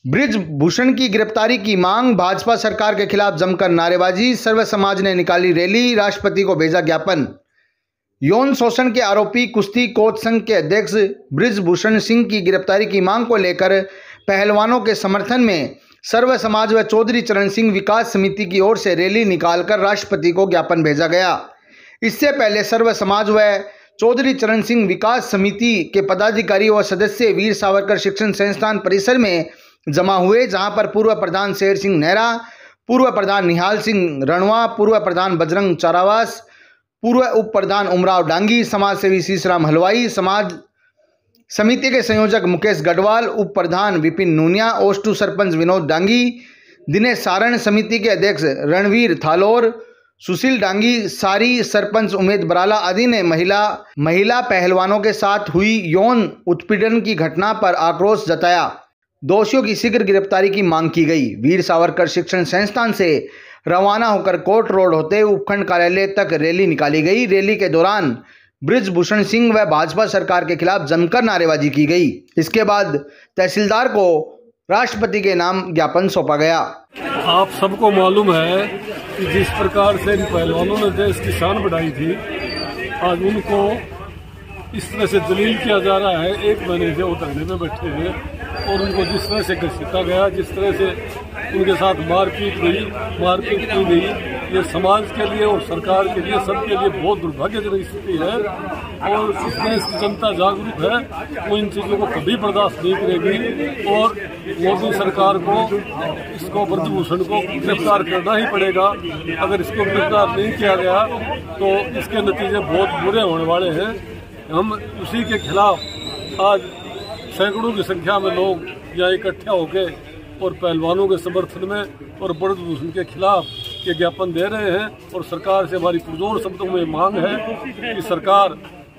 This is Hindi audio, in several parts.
बृजभूषण की गिरफ्तारी की मांग, भाजपा सरकार के खिलाफ जमकर नारेबाजी, सर्व समाज ने निकाली रैली, राष्ट्रपति को भेजा ज्ञापन। यौन शोषण के आरोपी कुश्ती कोच संघ के अध्यक्ष बृजभूषण सिंह की गिरफ्तारी की मांग को लेकर पहलवानों के समर्थन में सर्व समाज व चौधरी चरण सिंह विकास समिति की ओर से रैली निकालकर राष्ट्रपति को ज्ञापन भेजा गया। इससे पहले सर्व समाज व चौधरी चरण सिंह विकास समिति के पदाधिकारी व सदस्य वीर सावरकर शिक्षण संस्थान परिसर में जमा हुए, जहां पर पूर्व प्रधान शेर सिंह नेहरा, पूर्व प्रधान निहाल सिंह रणवा, पूर्व प्रधान बजरंग चारावास, पूर्व उप प्रधान उमराव डांगी, समाज सेवी शीशराम हलवाई, समाज समिति के संयोजक मुकेश गढ़वाल, उप प्रधान विपिन नूनिया, ओस्टू सरपंच विनोद डांगी, दिनेश सारण, समिति के अध्यक्ष रणवीर थालोर, सुशील डांगी, सारी सरपंच उमेद बराला आदि ने महिला पहलवानों के साथ हुई यौन उत्पीड़न की घटना पर आक्रोश जताया। दोषियों की शीघ्र गिरफ्तारी की मांग की गई। वीर सावरकर शिक्षण संस्थान से रवाना होकर कोर्ट रोड होते उपखंड कार्यालय तक रैली निकाली गई। रैली के दौरान बृजभूषण सिंह व भाजपा सरकार के खिलाफ जमकर नारेबाजी की गई। इसके बाद तहसीलदार को राष्ट्रपति के नाम ज्ञापन सौंपा गया। आप सबको मालूम है कि जिस प्रकार से इन पहलवानों ने देश की शान बढ़ाई थी, आज उनको इस तरह से जलील किया जा रहा है। 1 महीने से वो धरने में बैठे हुए और उनको जिस तरह से घसीटा गया, जिस तरह से उनके साथ मारपीट की गई, ये समाज के लिए और सरकार के लिए, सबके लिए बहुत दुर्भाग्यजनक स्थिति है। और इस देश की जनता जागरूक है, वो इन चीज़ों को कभी बर्दाश्त नहीं करेगी और मोदी सरकार को इसको बृजभूषण को गिरफ्तार करना ही पड़ेगा। अगर इसको गिरफ्तार नहीं किया गया तो इसके नतीजे बहुत बुरे होने वाले हैं। हम उसी के खिलाफ आज सैकड़ों की संख्या में लोग यहाँ इकट्ठा होकर और पहलवानों के समर्थन में और बृजभूषण के खिलाफ ये ज्ञापन दे रहे हैं। और सरकार से हमारी पुरजोर शब्दों में मांग है कि सरकार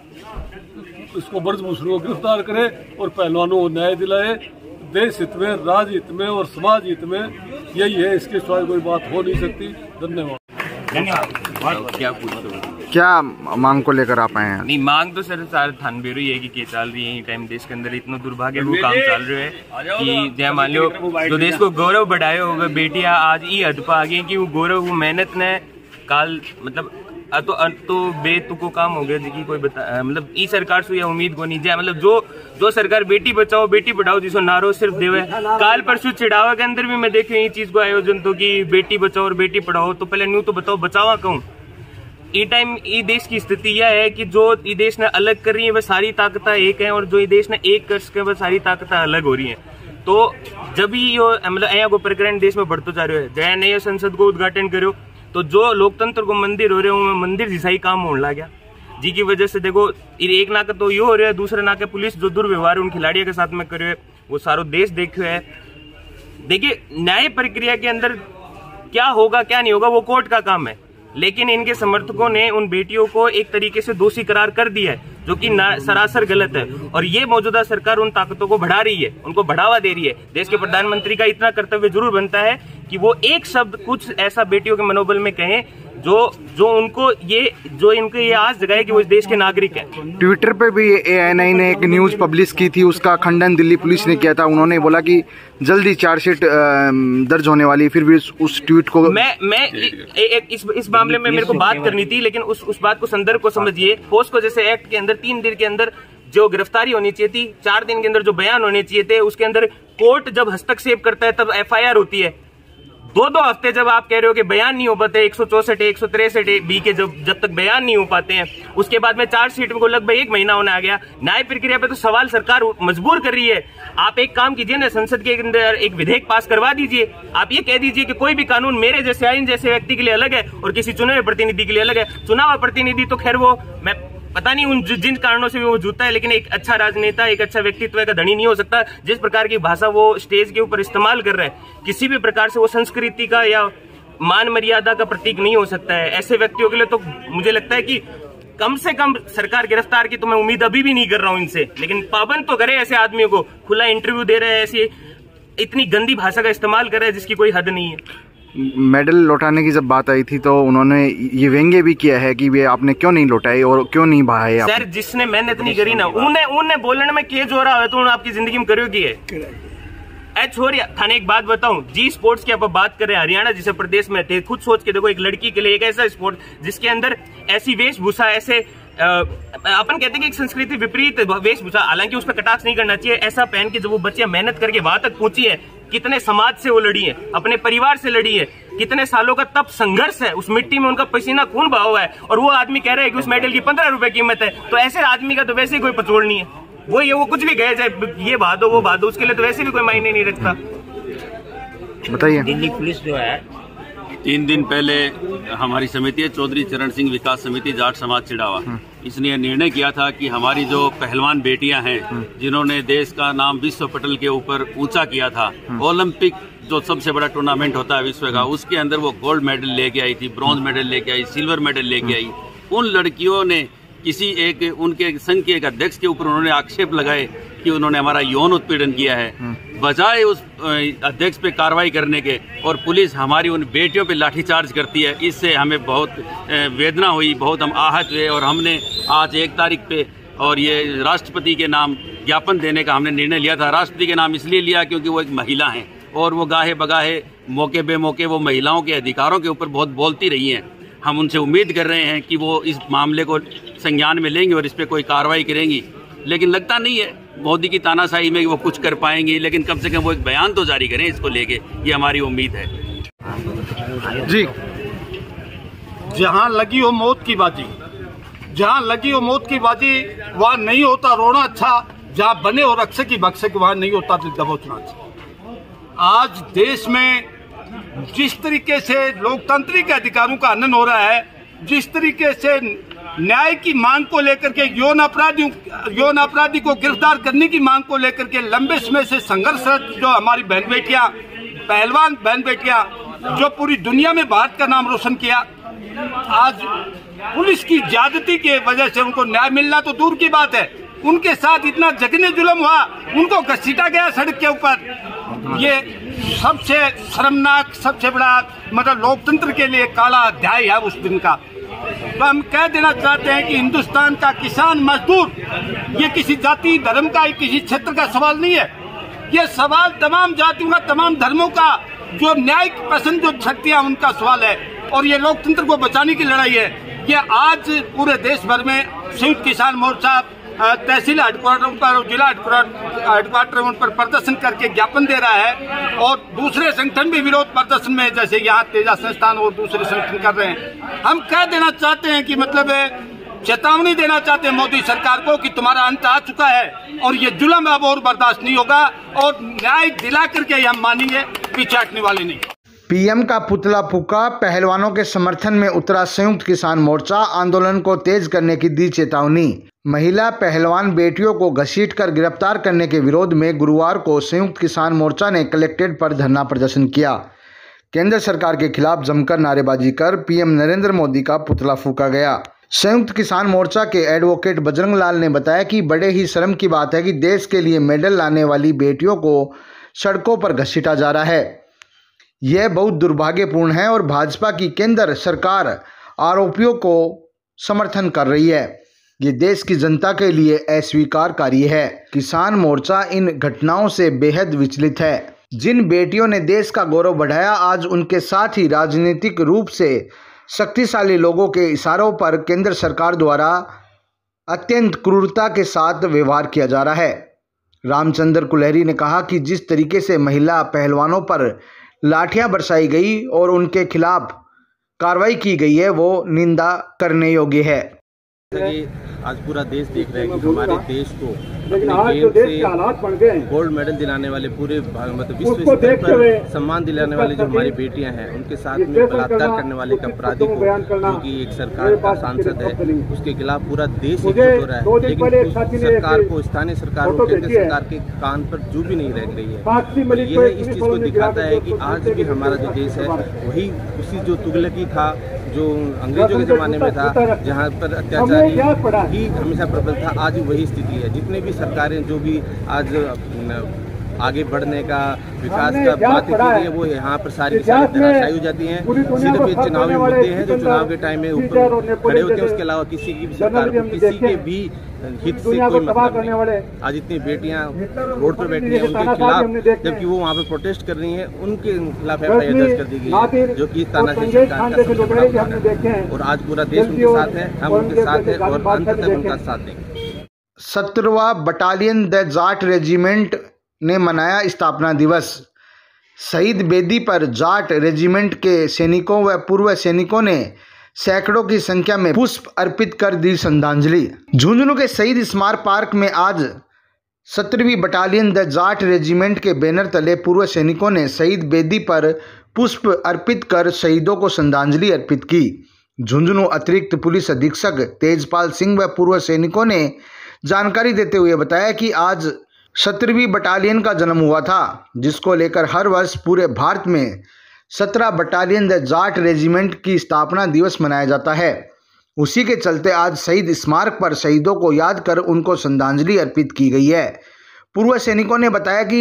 इसको बृजभूषण को गिरफ्तार करे और पहलवानों को न्याय दिलाए। देश हित में, राज्य हित में और समाज हित में यही है, इसके सिवाय कोई बात हो नहीं सकती। धन्यवाद। क्या मांग को लेकर आप आए हैं? नहीं, मांग तो सर थानबेरो ही है कि चल रही है टाइम देश के अंदर इतना दुर्भाग्यपूर्ण काम चल रहा है कि जय मान लो जो देश को गौरव बढ़ाए होगा बेटियां आज ई हद पर आ गई कि वो गौरव वो मेहनत ने काल मतलब तो बेतु को काम हो गया जी कोई बता मतलब ई सरकार से यह उम्मीद को नहीं जाए। मतलब जो सरकार बेटी बचाओ बेटी पढ़ाओ जिसको नारो सिर्फ देवे काल परसों चिड़ावा के अंदर भी मैं देखी ये चीज को आयोजन तो कि बेटी बचाओ और बेटी पढ़ाओ, तो पहले न्यू तो बताओ बचावा कहूँ। ई टाइम ई देश की स्थिति यह है कि जो ई देश ने अलग कर रही है वह सारी ताकतें एक है और जो ई देश ने एक कर सके वह सारी ताकतें अलग हो रही है। तो जब ही मतलब यहाँ को प्रकरण देश में बढ़ते जा रहे है, जया नए संसद को उद्घाटन करो तो जो लोकतंत्र को मंदिर हो रहे हो मंदिर जैसा ही काम होने लग गया जी की वजह से। देखो एक नाका तो ये हो रहा है, दूसरे नाके पुलिस जो दुर्व्यवहार उन खिलाड़ियों के साथ में कर रहे है वो सारो देश देख रहे है। देखिए न्याय प्रक्रिया के अंदर क्या होगा क्या नहीं होगा वो कोर्ट का काम है, लेकिन इनके समर्थकों ने उन बेटियों को एक तरीके से दोषी करार कर दिया है जो कि सरासर गलत है। और ये मौजूदा सरकार उन ताकतों को बढ़ा रही है, उनको बढ़ावा दे रही है। देश के प्रधानमंत्री का इतना कर्तव्य जरूर बनता है कि वो एक शब्द कुछ ऐसा बेटियों के मनोबल में कहें जो उनको ये आस जगाए कि वो इस देश के नागरिक हैं। ट्विटर पे भी ANI ने एक न्यूज पब्लिश की थी, उसका खंडन दिल्ली पुलिस ने किया था। उन्होंने बोला कि जल्दी चार्जशीट दर्ज होने वाली, फिर भी उस ट्वीट को मैं इस मामले में मेरे को बात करनी थी, लेकिन उस बात को संदर्भ को समझिए। पोस्को जैसे एक्ट के अंदर 3 दिन के अंदर जो गिरफ्तारी होनी चाहिए थी, 4 दिन के अंदर जो बयान होने चाहिए थे, उसके अंदर कोर्ट जब हस्तक्षेप करता है तब FIR होती है। 2 हफ्ते जब आप कह रहे हो कि बयान नहीं हो पाते, 164 163 बी के जब तक बयान नहीं हो पाते हैं, उसके बाद में चार्जशीट को लगभग 1 महीना होने आ गया। न्याय प्रक्रिया पे तो सवाल सरकार मजबूर कर रही है। आप एक काम कीजिए ना, संसद के अंदर एक विधेयक पास करवा दीजिए। आप ये कह दीजिए कि कोई भी कानून मेरे जैसे आइन जैसे व्यक्ति के लिए अलग है और किसी चुने हुए प्रतिनिधि के लिए अलग है। चुनाव हुआ प्रतिनिधि तो खैर वो मैं पता नहीं उन जिन कारणों से भी वो जूता है, लेकिन एक अच्छा राजनेता एक अच्छा व्यक्तित्व का धनी नहीं हो सकता। जिस प्रकार की भाषा वो स्टेज के ऊपर इस्तेमाल कर रहा है किसी भी प्रकार से वो संस्कृति का या मान मर्यादा का प्रतीक नहीं हो सकता है। ऐसे व्यक्तियों के लिए तो मुझे लगता है कि कम से कम सरकार गिरफ्तार की तो मैं उम्मीद अभी भी नहीं कर रहा हूं इनसे, लेकिन पाबंद तो करे। ऐसे आदमियों को खुला इंटरव्यू दे रहे हैं, ऐसी इतनी गंदी भाषा का इस्तेमाल कर रहे हैं जिसकी कोई हद नहीं है। मेडल लौटाने की जब बात आई थी तो उन्होंने ये व्यंग्य भी किया है कि वे आपने क्यों नहीं लौटाए और क्यों नहीं बहाए। सर जिसने मेहनत नहीं करी ना उन्हें बोलने में के जोरा है तो आपकी जिंदगी में करो की है। छोरिया थाने एक बात बताऊं, जी स्पोर्ट्स की आप बात कर रहे हैं, हरियाणा जैसे प्रदेश में थे, खुद सोच के देखो एक लड़की के लिए एक ऐसा स्पोर्ट जिसके अंदर ऐसी वेशभूषा, ऐसे अपन कहते हैं कि एक संस्कृति विपरीत वेशभूषा, हालांकि उस पर कटाक्ष नहीं करना चाहिए, ऐसा पहन के जब वो बच्चियां मेहनत करके वहां तक पहुंची है, कितने समाज से वो लड़ी है, अपने परिवार से लड़ी है, कितने सालों का तप संघर्ष है, उस मिट्टी में उनका पसीना खून बहा हुआ है, और वो आदमी कह रहा है कि उस मेडल की 15 रुपए कीमत है। तो ऐसे आदमी का तो वैसे ही कोई पचोड़ नहीं है, वो कुछ भी गए जाए, ये बहा दो वो बहा दो, उसके लिए तो वैसे भी कोई मायने नहीं रखता। बताइए। दिल्ली पुलिस जो है 3 दिन पहले हमारी समिति है, चौधरी चरण सिंह विकास समिति जाट समाज चिड़ावा, इसने यह निर्णय किया था कि हमारी जो पहलवान बेटियां हैं जिन्होंने देश का नाम विश्व पटल के ऊपर ऊंचा किया था, ओलंपिक जो सबसे बड़ा टूर्नामेंट होता है विश्व का, उसके अंदर वो गोल्ड मेडल लेके आई थी, ब्रॉन्ज मेडल लेके आई, सिल्वर मेडल लेके आई। उन लड़कियों ने किसी एक उनके संघ के एक अध्यक्ष के ऊपर उन्होंने आक्षेप लगाए कि उन्होंने हमारा यौन उत्पीड़न किया है। बजाय उस अध्यक्ष पे कार्रवाई करने के, और पुलिस हमारी उन बेटियों पे लाठीचार्ज करती है, इससे हमें बहुत वेदना हुई, बहुत हम आहत हुए, और हमने आज 1 तारीख पे और ये राष्ट्रपति के नाम ज्ञापन देने का हमने निर्णय लिया था। राष्ट्रपति के नाम इसलिए लिया क्योंकि वो एक महिला हैं और वो गाहे बगाहे मौके बेमौके वो महिलाओं के अधिकारों के ऊपर बहुत बोलती रही हैं। हम उनसे उम्मीद कर रहे हैं कि वो इस मामले को संज्ञान में लेंगे और इस पर कोई कार्रवाई करेंगी, लेकिन लगता नहीं है मोदी की तानाशाही में वो कुछ कर पाएंगे, लेकिन कम से कम वो एक बयान तो जारी करें इसको लेके, ये हमारी उम्मीद है। जी, जहां लगी हो मौत की बाजी, जहां लगी हो मौत की बाजी, वहां नहीं होता रोना अच्छा, जहां बने हो रक्षक की भक्षक वहां नहीं होता दिल दबोचना अच्छा। आज देश में जिस तरीके से लोकतांत्रिक अधिकारों का हनन हो रहा है, जिस तरीके से न्याय की मांग को लेकर के यौन अपराधी को गिरफ्तार करने की मांग को लेकर के लंबे समय से संघर्षरत जो हमारी बहन बेटियां, पहलवान बहन बेटियां, जो पूरी दुनिया में भारत का नाम रोशन किया, आज पुलिस की ज्यादती के वजह से उनको न्याय मिलना तो दूर की बात है, उनके साथ इतना जघन्य जुल्म हुआ, उनको घसीटा गया सड़क के ऊपर। ये सबसे शर्मनाक, सबसे बड़ा मतलब लोकतंत्र के लिए काला अध्याय है उस दिन का। तो हम कह देना चाहते हैं कि हिंदुस्तान का किसान मजदूर ये किसी जाति धर्म का, किसी क्षेत्र का सवाल नहीं है, ये सवाल तमाम जातियों का, तमाम धर्मों का, जो न्याय पसंद जो शक्तियां उनका सवाल है, और ये लोकतंत्र को बचाने की लड़ाई है। ये आज पूरे देश भर में संयुक्त किसान मोर्चा तहसील हेडक्वार्टर पर, जिला हेडक्वार्टर पर प्रदर्शन करके ज्ञापन दे रहा है, और दूसरे संगठन भी विरोध प्रदर्शन में, जैसे यहाँ तेजा संस्थान और दूसरे संगठन कर रहे हैं। हम कह देना चाहते हैं कि मतलब चेतावनी देना चाहते हैं मोदी सरकार को कि तुम्हारा अंत आ चुका है और ये जुल्म अब और बर्दाश्त नहीं होगा, और न्याय दिला करके हम मानेंगे, पीछे हटने वाले नहीं। पीएम का पुतला फूका, पहलवानों के समर्थन में उतरा संयुक्त किसान मोर्चा, आंदोलन को तेज करने की दी चेतावनी। महिला पहलवान बेटियों को घसीटकर गिरफ्तार करने के विरोध में गुरुवार को संयुक्त किसान मोर्चा ने कलेक्ट्रेट पर धरना प्रदर्शन किया। केंद्र सरकार के खिलाफ जमकर नारेबाजी कर पीएम नरेंद्र मोदी का पुतला फूका गया। संयुक्त किसान मोर्चा के एडवोकेट बजरंग लाल ने बताया कि बड़े ही शर्म की बात है कि देश के लिए मेडल लाने वाली बेटियों को सड़कों पर घसीटा जा रहा है। यह बहुत दुर्भाग्यपूर्ण है और भाजपा की केंद्र सरकार आरोपियों को समर्थन कर रही है। ये देश की जनता के लिए अस्वीकार कार्य है। किसान मोर्चा इन घटनाओं से बेहद विचलित है। जिन बेटियों ने देश का गौरव बढ़ाया, आज उनके साथ ही राजनीतिक रूप से शक्तिशाली लोगों के इशारों पर केंद्र सरकार द्वारा अत्यंत क्रूरता के साथ व्यवहार किया जा रहा है। रामचंद्र कुलहरी ने कहा कि जिस तरीके से महिला पहलवानों पर लाठियां बरसाई गई और उनके खिलाफ कार्रवाई की गई है, वो निंदा करने योग्य है। आज पूरा देश देख रहा है कि हमारे देश को अपने गेम से गोल्ड मेडल दिलाने वाले, पूरे मतलब विश्व स्तर पर सम्मान दिलाने वाले जो हमारी बेटियां हैं, उनके साथ में बलात्कार करने वाले एक अपराधी को, जो कि एक सरकार का सांसद है, उसके खिलाफ पूरा देश एकजुट हो रहा है। लेकिन सरकार को, स्थानीय सरकार को, केंद्र सरकार के कान पर जू भी नहीं रह रही है। यह इस चीज को दिखाता है कि आज भी हमारा जो देश है वही उसी जो तुगलकी था, जो अंग्रेजों के जमाने में था, जहाँ पर अत्याचारी ही हमेशा प्रबल था, आज वही स्थिति है। जितने भी सरकारें जो भी आज आगे बढ़ने का, विकास का बात की गई है, वो यहाँ पर सारी की सारी धराशायी हो जाती हैं। सिर्फ ये चुनावी मुद्दे हैं जो चुनाव के टाइम में ऊपर खड़े होते हैं, उसके अलावा किसी की भी सरकार को किसी के भी हित से कोई मतलब नहीं। आज इतनी बेटियां रोड पर बैठी हैं उनके खिलाफ, जबकि वो वहाँ पे प्रोटेस्ट कर रही हैं, उनके खिलाफ FIR दर्ज कर दी गई है, जो कि तानाशाही सरकार का सबसे बड़ा उदाहरण है। और आज पूरा देश उनके साथ है, हम उनके साथ हैं और अंत तक उनका साथ देंगे। 17वां बटालियन द जाट रेजिमेंट ने मनाया स्थापना दिवस। शहीद बेदी पर जाट रेजिमेंट के सैनिकों व पूर्व सैनिकों ने सैकड़ों की संख्या में पुष्प अर्पित कर दी श्रद्धांजलि। झुंझुनू के शहीद स्मारक पार्क में आज 17वीं बटालियन द जाट रेजिमेंट के बैनर तले पूर्व सैनिकों ने शहीद बेदी पर पुष्प अर्पित कर शहीदों को श्रद्धांजलि अर्पित की। झुंझुनू अतिरिक्त पुलिस अधीक्षक तेजपाल सिंह व पूर्व सैनिकों ने जानकारी देते हुए बताया कि आज 17वीं बटालियन का जन्म हुआ था, जिसको लेकर हर वर्ष पूरे भारत में 17 बटालियन द जाट रेजिमेंट की स्थापना दिवस मनाया जाता है। उसी के चलते आज शहीद स्मारक पर शहीदों को याद कर उनको श्रद्धांजलि अर्पित की गई है। पूर्व सैनिकों ने बताया कि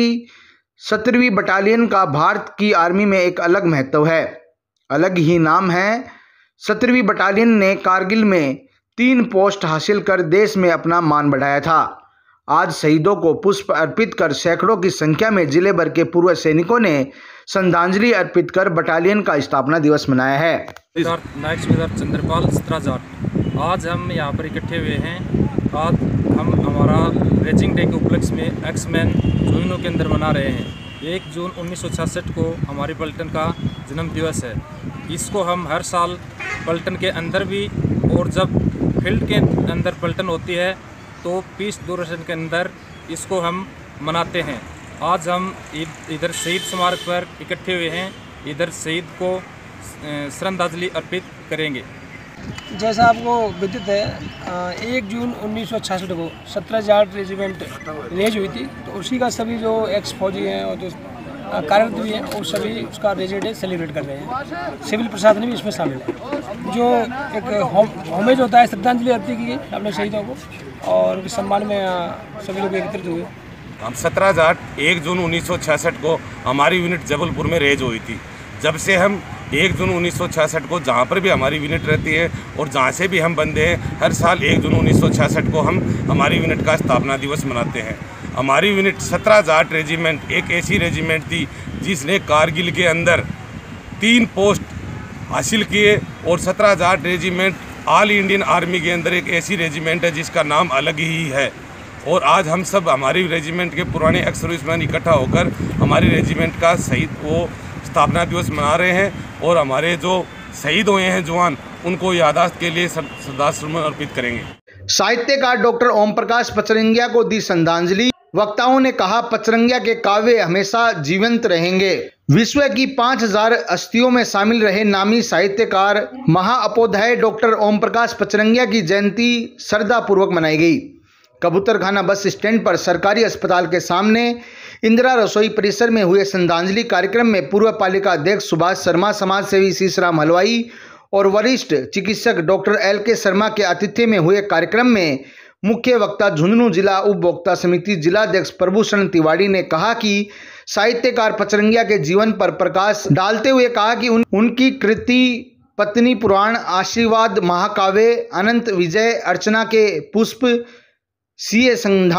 17वीं बटालियन का भारत की आर्मी में एक अलग महत्व है, अलग ही नाम है। 17वीं बटालियन ने कारगिल में 3 पोस्ट हासिल कर देश में अपना मान बढ़ाया था। आज शहीदों को पुष्प अर्पित कर सैकड़ों की संख्या में जिले भर के पूर्व सैनिकों ने श्रद्धांजलि अर्पित कर बटालियन का स्थापना दिवस मनाया है। नायक सूबेदार चंद्रपाल 17 जाट आज हम यहाँ पर इकट्ठे हुए हैं। आज हम हमारा रेजिंग डे के उपलक्ष्य में एक्समैन झुंझुनू के अंदर मना रहे हैं। 1 जून 1966 को हमारी पलटन का जन्म दिवस है। इसको हम हर साल पलटन के अंदर भी और जब फील्ड के अंदर पलटन होती है तो पीस दूरदर्शन के अंदर इसको हम मनाते हैं। आज हम इधर शहीद स्मारक पर इकट्ठे हुए हैं, इधर शहीद को श्रद्धांजलि अर्पित करेंगे। जैसा आपको विदित है 1 जून 1966 को 17 जाट रेजिमेंट रेज हुई थी, तो उसी का सभी जो एक्स फौजी हैं और जो कार्यरत भी हैं वो सभी उसका रेजिड डे सेलिब्रेट कर रहे हैं। सिविल प्रशासन भी इसमें शामिल है। जो एक होमेज होता है, श्रद्धांजलि अर्पित की गई अपने शहीदों को और उनके सम्मान में सभी लोग एकत्रित हुए। हम 17 जाट 1 जून 1966 को हमारी यूनिट जबलपुर में रेज हुई थी। जब से हम 1 जून 1966 को जहाँ पर भी हमारी यूनिट रहती है और जहाँ से भी हम बंदे हैं, हर साल 1 जून 1966 को हम हमारी यूनिट का स्थापना दिवस मनाते हैं। हमारी यूनिट 17 जाट रेजिमेंट एक ऐसी रेजिमेंट थी जिसने कारगिल के अंदर 3 पोस्ट हासिल किए और 17 Jat regiment all Indian army के अंदर एक ऐसी रेजिमेंट है जिसका नाम अलग ही है। और आज हम सब हमारी रेजिमेंट के पुराने एक्स सर्विसमैन इकट्ठा होकर हमारी रेजिमेंट का शहीद वो स्थापना दिवस मना रहे हैं और हमारे जो शहीद हुए हैं जवान उनको यादाश्त के लिए श्रद्धासुमन अर्पित करेंगे। साहित्यकार डॉक्टर ओम प्रकाश पचरंगिया को दी श्रद्धांजलि। वक्ताओं ने कहा, पचरंगिया के काव्य हमेशा जीवंत रहेंगे। विश्व की 5000 हस्तियों में शामिल रहे नामी साहित्यकार महाअपोध्याय डॉक्टर ओम प्रकाश पचरंगिया की जयंती श्रद्धापूर्वक मनाई गई। कबूतरखाना बस स्टैंड पर सरकारी अस्पताल के सामने इंदिरा रसोई परिसर में हुए श्रद्धांजलि कार्यक्रम में पूर्व पालिका अध्यक्ष सुभाष शर्मा, समाज सेवी शीशराम हलवाई और वरिष्ठ चिकित्सक डॉक्टर LK शर्मा के आतिथ्य में हुए कार्यक्रम में मुख्य वक्ता झुंझुनू जिला उपभोक्ता समिति जिलाध्यक्ष प्रभूषण तिवारी ने कहा कि साहित्यकार पचरंगिया के जीवन पर प्रकाश डालते हुए कहा कि उनकी कृति पत्नी पुराण, आशीर्वाद महाकाव्य, अनंत विजय, अर्चना के पुष्प, सीए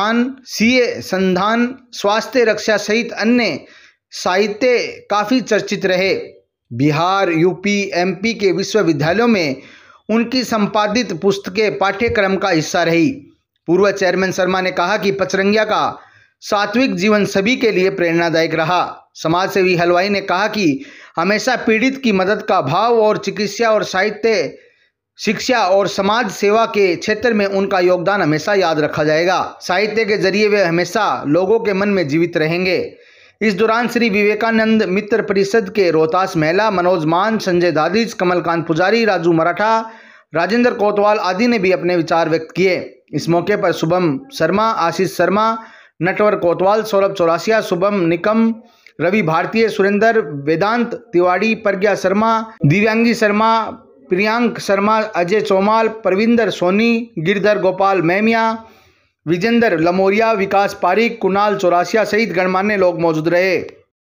संधान, स्वास्थ्य रक्षा सहित अन्य साहित्य काफी चर्चित रहे। बिहार, यूपी, MP के विश्वविद्यालयों में उनकी संपादित पुस्तकें पाठ्यक्रम का हिस्सा रही। पूर्व चेयरमैन शर्मा ने कहा कि पचरंगिया का सात्विक जीवन सभी के लिए प्रेरणादायक रहा। समाज सेवी हलवाई ने कहा कि हमेशा पीड़ित की मदद का भाव और चिकित्सा और साहित्य, शिक्षा और समाज सेवा के क्षेत्र में उनका योगदान हमेशा याद रखा जाएगा। साहित्य के जरिए वे हमेशा लोगों के मन में जीवित रहेंगे। इस दौरान श्री विवेकानंद मित्र परिषद के रोहतास महिला मनोज मान, संजय दादिज, कमलकांत पुजारी, राजू मराठा, राजेंद्र कोतवाल आदि ने भी अपने विचार व्यक्त किए। इस मौके पर शुभम शर्मा, आशीष शर्मा, नटवर कोतवाल, सौरभ चौरासिया, शुभम निकम, रवि भारतीय, सुरेंद्र, वेदांत तिवाड़ी, प्रज्ञा शर्मा, दिव्यांगी शर्मा, प्रियांक शर्मा, अजय चौमाल, परविंदर सोनी, गिरधर गोपाल मैमिया, विजेंद्र लमोरिया, विकास पारिक, कुणाल चौरासिया सहित गणमान्य लोग मौजूद रहे।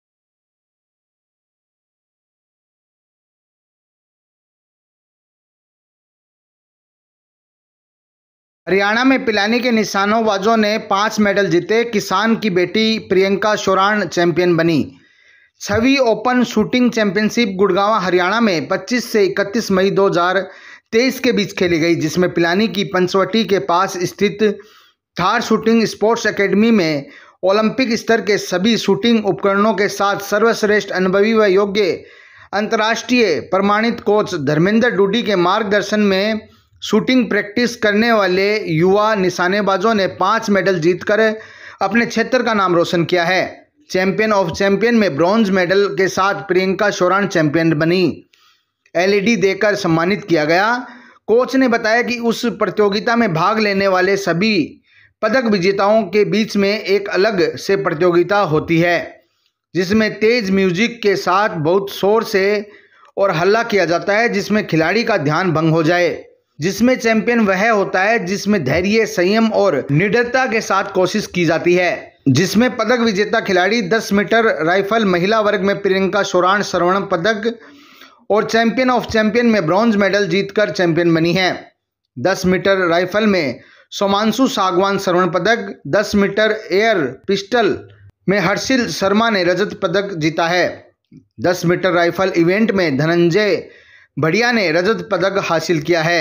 हरियाणा में पिलानी के निशानेबाजों ने 5 मेडल जीते। किसान की बेटी प्रियंका शोराण चैंपियन बनी। 6वीं open shooting championship Gurgaon Haryana में 25 से 31 मई 2023 के बीच खेली गई, जिसमें पिलानी की पंचवटी के पास स्थित थार शूटिंग स्पोर्ट्स एकेडमी में ओलंपिक स्तर के सभी शूटिंग उपकरणों के साथ सर्वश्रेष्ठ अनुभवी व योग्य अंतर्राष्ट्रीय प्रमाणित कोच धर्मेंद्र डूडी के मार्गदर्शन में शूटिंग प्रैक्टिस करने वाले युवा निशानेबाजों ने 5 मेडल जीतकर अपने क्षेत्र का नाम रोशन किया है। चैंपियन ऑफ चैंपियन में ब्रॉन्ज मेडल के साथ प्रियंका शोराण चैंपियन बनी। एलईडी देकर सम्मानित किया गया। कोच ने बताया कि उस प्रतियोगिता में भाग लेने वाले सभी पदक विजेताओं के बीच में एक अलग से प्रतियोगिता होती है, जिसमें तेज म्यूजिक के साथ बहुत शोर से और हल्ला किया जाता है, जिसमें खिलाड़ी का ध्यान भंग हो जाए। जिसमें चैंपियन वह होता है जिसमें धैर्य, संयम और निडरता के साथ कोशिश की जाती है। जिसमें पदक विजेता खिलाड़ी 10 मीटर राइफल महिला वर्ग में प्रियंका शोराण स्वर्ण पदक और चैंपियन ऑफ चैंपियन में ब्रॉन्ज मेडल जीतकर चैंपियन बनी है। 10 मीटर राइफल में सोमांशु सागवान स्वर्ण पदक, 10 मीटर एयर पिस्टल में हर्षिल शर्मा ने रजत पदक जीता है। 10 मीटर राइफल इवेंट में धनंजय बढ़िया ने रजत पदक हासिल किया है।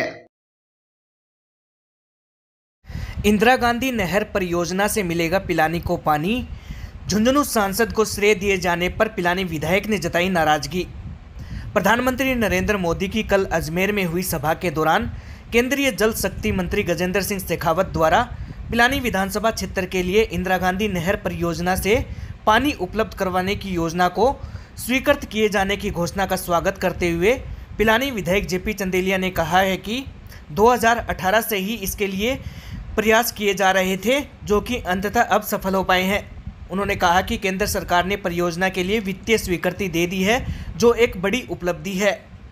इंदिरा गांधी नहर परियोजना से मिलेगा पिलानी को पानी। झुंझुनू सांसद को श्रेय दिए जाने पर पिलानी विधायक ने जताई नाराजगी। प्रधानमंत्री नरेंद्र मोदी की कल अजमेर में हुई सभा के दौरान केंद्रीय जल शक्ति मंत्री गजेंद्र सिंह शेखावत द्वारा पिलानी विधानसभा क्षेत्र के लिए इंदिरा गांधी नहर परियोजना से पानी उपलब्ध करवाने की योजना को स्वीकृत किए जाने की घोषणा का स्वागत करते हुए पिलानी विधायक जेपी चंदेलिया ने कहा है कि 2018 से ही इसके लिए प्रयास किए जा रहे थे, जो कि अंततः अब सफल हो पाए हैं। उन्होंने कहा कि केंद्र सरकार ने परियोजना के लिए वित्तीय स्वीकृति दे दी है, जो एक बड़ी उपलब्धि है।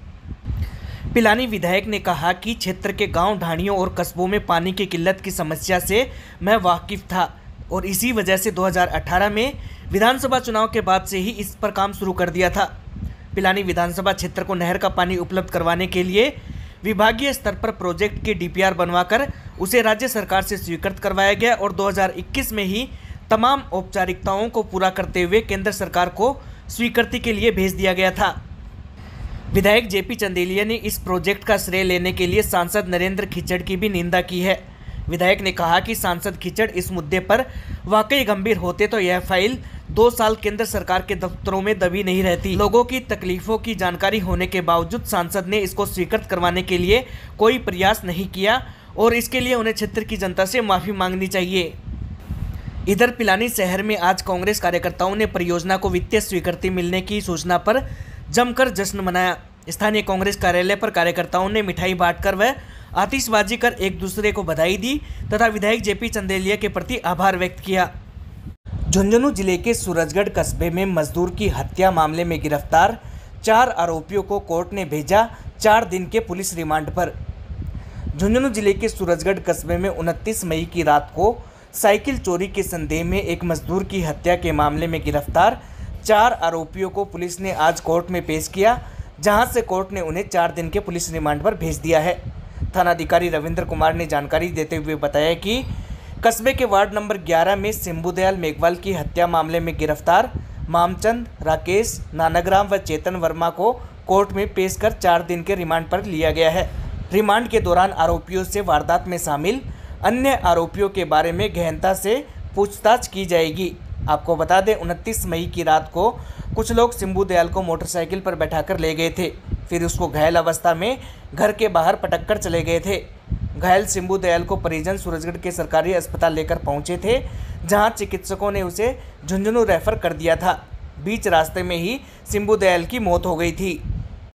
पिलानी विधायक ने कहा कि क्षेत्र के गांव, ढाणियों और कस्बों में पानी की किल्लत की समस्या से मैं वाकिफ था और इसी वजह से 2018 में विधानसभा चुनाव के बाद से ही इस पर काम शुरू कर दिया था। पिलानी विधानसभा क्षेत्र को नहर का पानी उपलब्ध करवाने के लिए विभागीय स्तर पर प्रोजेक्ट की डीपीआर बनवाकर उसे राज्य सरकार से स्वीकृत करवाया गया और 2021 में ही तमाम औपचारिकताओं को पूरा करते हुए केंद्र सरकार को स्वीकृति के लिए भेज दिया गया था। विधायक जेपी चंदेलिया ने इस प्रोजेक्ट का श्रेय लेने के लिए सांसद नरेंद्र खिचड़ की भी निंदा की है। विधायक ने कहा कि सांसद खिचड़ इस मुद्दे पर वाकई गंभीर होते तो यह फाइल 2 साल केंद्र सरकार के दफ्तरों में दबी नहीं रहती। लोगों की तकलीफों की जानकारी होने के बावजूद सांसद ने इसको स्वीकृत करवाने के लिए कोई प्रयास नहीं किया और इसके लिए उन्हें क्षेत्र की जनता से माफ़ी मांगनी चाहिए। इधर पिलानी शहर में आज कांग्रेस कार्यकर्ताओं ने परियोजना को वित्तीय स्वीकृति मिलने की सूचना पर जमकर जश्न मनाया। स्थानीय कांग्रेस कार्यालय पर कार्यकर्ताओं ने मिठाई बांटकर व आतिशबाजी कर एक दूसरे को बधाई दी तथा विधायक जेपी चंदेलिया के प्रति आभार व्यक्त किया। झुंझुनू जिले के सूरजगढ़ कस्बे में मजदूर की हत्या मामले में गिरफ्तार 4 आरोपियों को कोर्ट ने भेजा 4 दिन के पुलिस रिमांड पर। झुंझुनू जिले के सूरजगढ़ कस्बे में 29 मई की रात को साइकिल चोरी के संदेह में एक मजदूर की हत्या के मामले में गिरफ्तार 4 आरोपियों को पुलिस ने आज कोर्ट में पेश किया, जहां से कोर्ट ने उन्हें 4 दिन के पुलिस रिमांड पर भेज दिया है। थानाधिकारी रविंद्र कुमार ने जानकारी देते हुए बताया कि कस्बे के वार्ड नंबर 11 में सिंबुदयाल मेघवाल की हत्या मामले में गिरफ्तार मामचंद, राकेश, नानाग्राम व चेतन वर्मा को कोर्ट में पेश कर 4 दिन के रिमांड पर लिया गया है। रिमांड के दौरान आरोपियों से वारदात में शामिल अन्य आरोपियों के बारे में गहनता से पूछताछ की जाएगी। आपको बता दें 29 मई की रात को कुछ लोग सिंबुदयाल को मोटरसाइकिल पर बैठाकर ले गए थे, फिर उसको घायल अवस्था में घर के बाहर पटक कर चले गए थे। घायल सिंबुदयाल को परिजन सूरजगढ़ के सरकारी अस्पताल लेकर पहुंचे थे, जहां चिकित्सकों ने उसे झुंझुनू रेफर कर दिया था। बीच रास्ते में ही सिंबुदयाल की मौत हो गई थी।